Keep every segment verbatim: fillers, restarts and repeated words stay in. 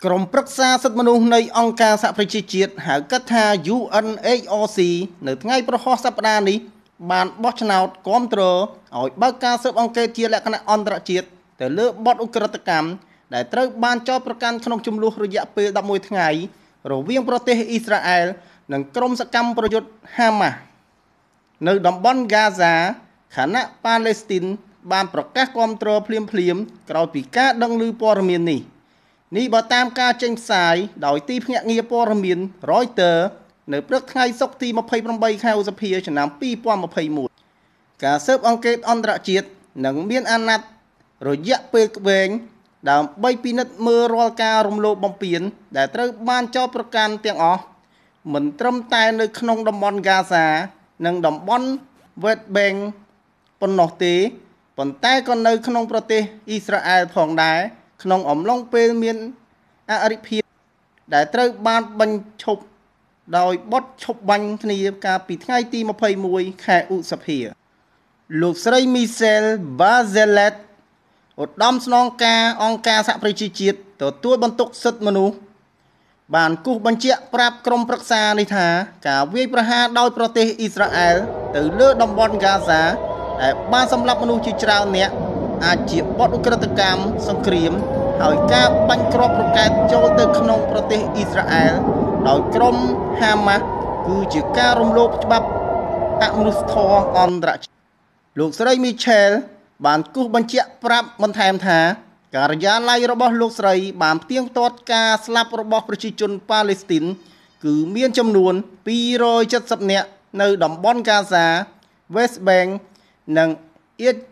ក្រុមប្រឹក្សាសិទ្ធិមនុស្សនៃអង្គការសហប្រជាជាតិហៅកាត់ថា U N H O T នៅថ្ងៃប្រហោះសប្តាហ៍នេះបានបោះឆ្នោតគាំទ្រឲ្យបើកការស៊ើបអង្កេតជាលក្ខណៈអន្តរជាតិទៅលើបទឧក្រិដ្ឋកម្មដែលត្រូវបានចោទប្រកាន់ក្នុងចំនួនរយៈពេលដប់មួយថ្ងៃរវាងប្រទេសអ៊ីស្រាអែលនិងក្រុមសកម្មប្រយុទ្ធហាម៉ាស់នៅតំបន់ហ្គាហ្សាខណៈប៉ាឡេស្ទីនបានប្រកាសគាំទ្រភ្លាមៗក្រោយពីការដឹងឮព័ត៌មាននេះនេះបើតាមការចេញផ្សាយដោយទីភ្នាក់ងារព័ត៌មាន Reuters នៅព្រឹកថ្ងៃសុក្រទីម្ភៃប្រាំបីខែឧសភាឆ្នាំពីរពាន់ម្ភៃមួយការស៊ើបអង្កេតអន្តរជាតិនឹងមានអាណត្តិរយៈពេលវែងដើម្បីពិនិត្យមើលរាល់ការរំលោភបំពានដែលត្រូវបានចោទប្រកាន់ទាំងអស់មិនត្រឹមតែនៅក្នុងតំបន់ហ្គាហ្សានិងតំបន់ West Bank ប៉ុណ្ណោះទេប៉ុន្តែក៏នៅក្នុងប្រទេសអ៊ីស្រាអែលផងដែរក្នុងអំឡុងពេលមានអរិភាពដែលត្រូវបានបញ្ឈប់ដោយបទឈប់បាញ់គ្នាកាលពីថ្ងៃទីម្ភៃមួយខែឧសភាលោកស្រី Michelle Bachelet ឧត្តមស្នងការអង្គការសហប្រជាជាតិទទួលបន្ទុកសិទ្ធិមនុស្សបានគូសបញ្ជាក់ប្រាប់ក្រុមប្រឹក្សានេះថាការវាយប្រហារដោយប្រទេសអ៊ីស្រាអែលទៅលើតំបន់ហ្គាហ្សាដែលបានសម្លាប់មនុស្សជាច្រើនអ្នកអាចជាបទឧក្រិដ្ឋកម្មសង្គ្រាមហើយការបាញ់គ្រាប់រ៉ុកែតចូលទៅក្នុងប្រទេសអ៊ីស្រាអែលដោយក្រុមហាម៉ាស់គឺជាការរំលោភច្បាប់អមនុស្សធម៌អន្តរជាតិលោកស្រី Michelle បានគូសបញ្ជាក់ប្រាប់បន្ថែមថាការិយាល័យរបស់លោកស្រីបានផ្ទៀងផ្ទាត់ការស្លាប់របស់ប្រជាជនប៉ាឡេស្ទីនគឺមានចំនួនពីររយเจ็ดสิบនាក់នៅតំបន់ហ្គាហ្សា West Bank និង East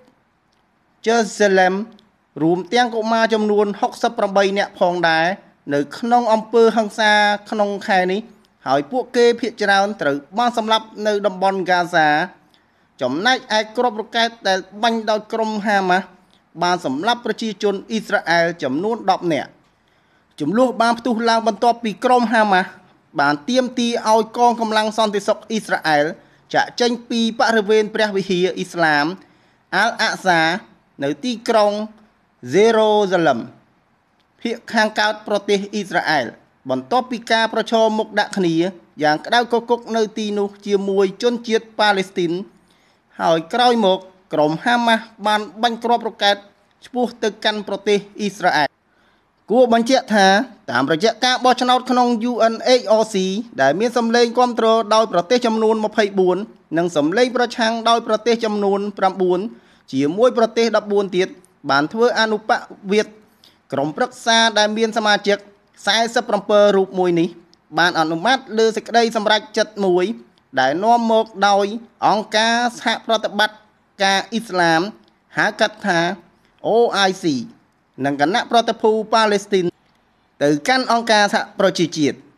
Jerusalem រួមទាំងកុមារចំនួនហុកសិបប្រាំបីនាក់ផងដែរនៅក្នុងអំពើហិង្សាក្នុងខែនេះហើយពួកគេភាគច្រើនត្រូវបានសម្លាប់នៅតំបន់ហ្គាហ្សាចំណែកឯគ្រាប់រ៉ុកែតដែលបាញ់ដោយក្រុមហាម៉ាស់បានសម្លាប់ប្រជាជនអ៊ីស្រាអែលចំនួនដប់នាក់ចំនួនបានផ្ទុះឡើងបន្ទាប់ពីក្រុមហាម៉ាស់បានទាមទារឲ្យកងកម្លាំងសន្តិសុខអ៊ីស្រាអែលចាក់ចេញពីបរិវេណព្រះវិហារអ៊ីស្លាមអាល់អាក់សានៅទីក្រុងហ្សេរូសាឡឹមភាគខាងកើតប្រទេសអ៊ីស្រាអែលបន្ទាប់ពីការប្រឈមមុខដាក់គ្នាយ៉ាងក្តៅគគុកនៅទីនោះជាមួយជនជាតិប៉ាឡេស្ទីនហើយក្រោយមកក្រុមហាម៉ាស់បានបាញ់គ្រាប់រ៉ុកែតឆ្ពោះទៅកាន់ប្រទេសអ៊ីស្រាអែលគួរបញ្ជាក់ថាតាមរយៈការបោះឆ្នោតក្នុង U N H O T ដែលមានសម្លេងគាំទ្រដោយប្រទេសចំនួនម្ភៃបួននិងសម្លេងប្រឆាំងដោយប្រទេសចំនួនប្រាំបួនជាមួយប្រទេសដប់បួនទៀតបានធ្វើអនុបវិត្តក្រុមប្រឹក្សាដែលមានសមាជិកសែសិបប្រាំពីររូបមួយនេះបានអនុម័តលើសេចក្តីសម្រេចចិត្តមួយដែលនាំមកដោយអង្គការសហប្រតិបត្តិការអ៊ីស្លាមហៅកាត់ថា O I C និងគណៈប្រតិភូប៉ាឡេស្ទីនទៅកាន់អង្គការសហប្រជាជាតិ